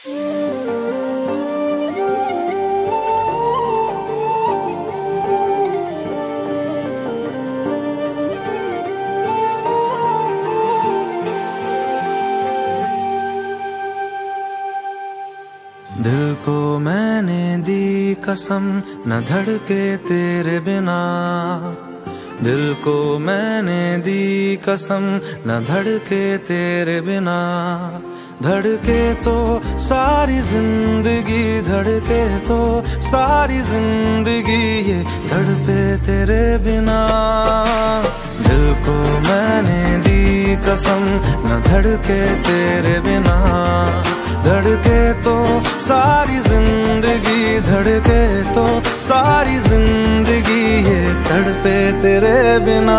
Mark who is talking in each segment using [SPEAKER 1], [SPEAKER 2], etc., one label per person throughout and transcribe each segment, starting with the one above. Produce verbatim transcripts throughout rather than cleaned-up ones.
[SPEAKER 1] दिल को मैंने दी कसम न धड़के तेरे बिना, दिल को मैंने दी कसम न धड़के तेरे बिना। धड़के तो सारी जिंदगी, धड़के तो सारी जिंदगी, ये तड़पे तेरे बिना। दिल को मैंने दी कसम न धड़के तेरे बिना, धड़के तो सारी जिंदगी, धड़के तो सारी जिंदगी, ये तड़पे तेरे बिना।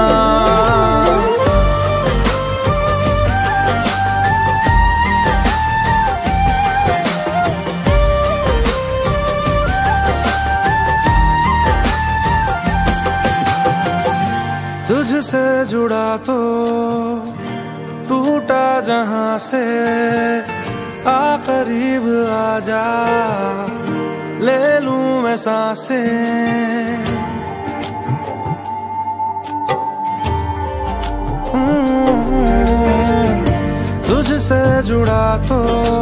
[SPEAKER 1] तुझसे जुड़ा तो टूटा जहां से, आ करीब आजा ले लूं मैं सांसें। तुझसे जुड़ा तो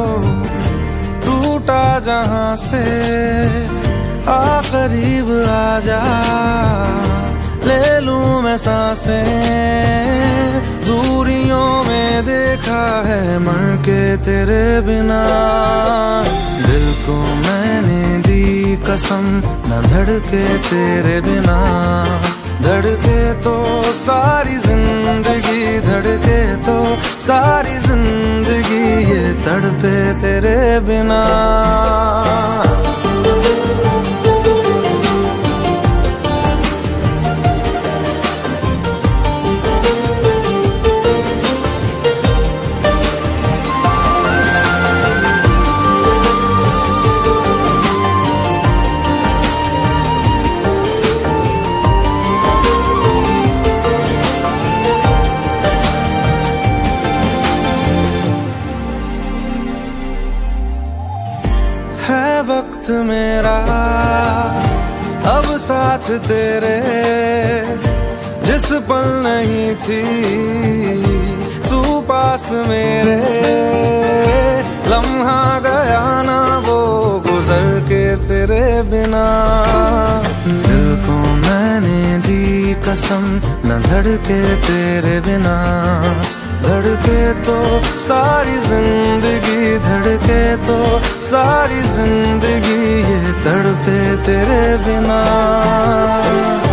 [SPEAKER 1] टूटा जहां से, आ करीब आजा ले लूं मैं सांसें। दूरियों में देखा है मर के तेरे बिना, दिल को मैंने दी कसम न धड़के तेरे बिना। धड़के तो सारी जिंदगी, धड़के तो सारी जिंदगी, ये तड़पे तेरे बिना। है वक्त मेरा अब साथ तेरे, जिस पल नहीं थी तू पास मेरे। लम्हा गया ना वो गुजर के तेरे बिना, दिल को मैंने दी कसम न धड़के तेरे बिना। धड़के तो सारी जिंदगी, धड़के तो सारी जिंदगी, ये तड़पे तेरे बिना।